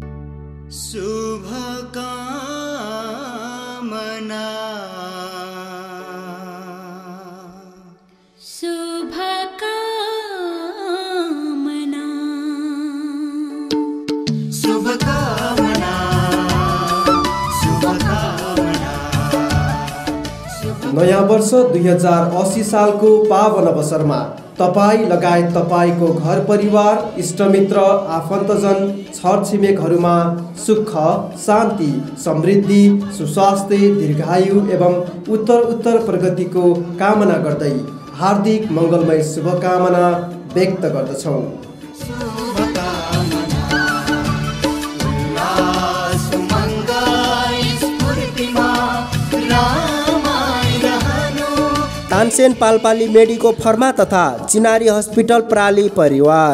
शुभकामना शुभकामना शुभकामना शुभकामना। नयाँ वर्ष 2080 सालको पावन अवसरमा तपाईँ लगायत तपाईँको घर परिवार, इष्टमित्र, आफन्तजन, छरछिमेकहरूमा सुख, शान्ति, समृद्धि, सुस्वास्थ्य, दीर्घायु एवं उत्तर प्रगतिको कामना गर्दै हार्दिक मङ्गलमय शुभकामना व्यक्त गर्दछौँ। तानसेन पाल्पाली मेडिको फर्मा तथा चिनारी हस्पिटल प्राली परिवार।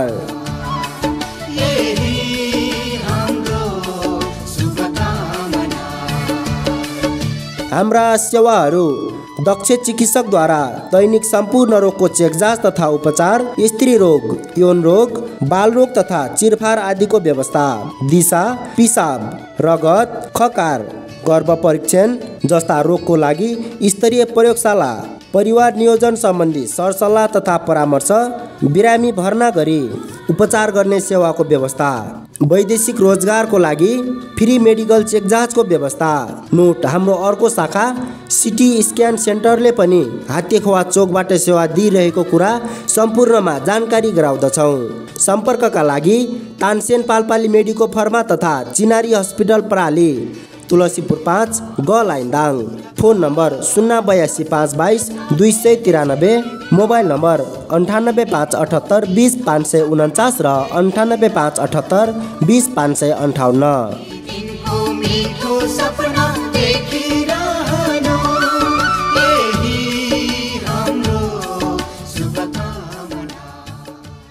हाम्रा सेवाहरू दक्ष चिकित्सकद्वारा दैनिक सम्पूर्ण रोगको चेकजाँच तथा उपचार, स्त्री रोग, यौन रोग, बाल रोग तथा चिरफार आदिको व्यवस्था, दिशा, पिसाब, रगत, खकार, गर्भ परीक्षण जस्ता रोगको लागि स्तरीय प्रयोगशाला, परिवार नियोजन सम्बन्धी सरसल्लाह तथा परामर्श, बिरामी भर्ना गरी उपचार गर्ने सेवाको व्यवस्था, वैदेशिक रोजगारको लागि फ्री मेडिकल चेक जाँचको व्यवस्था। नोट, हाम्रो अर्को शाखा सिटी स्क्यान सेन्टरले पनि हात्तीखोवा चोकबाट सेवा दिइरहेको कुरा सम्पूर्णमा जानकारी गराउँदछौँ। सम्पर्कका लागि तानसेन पाल्पाली मेडिको फर्मा तथा चिनारी हस्पिटल प्राली, तुलसीपुर 5 ग लाइनदाङ। फोन नम्बर 082522293, मोबाइल नम्बर 9857820549 र 9857820558।